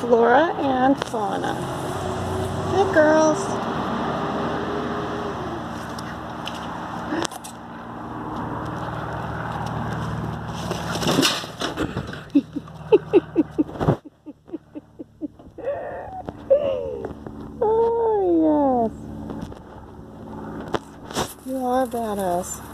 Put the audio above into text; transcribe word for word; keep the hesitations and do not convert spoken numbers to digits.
flora and fauna. Hey, girls. Oh, yes. You are badass.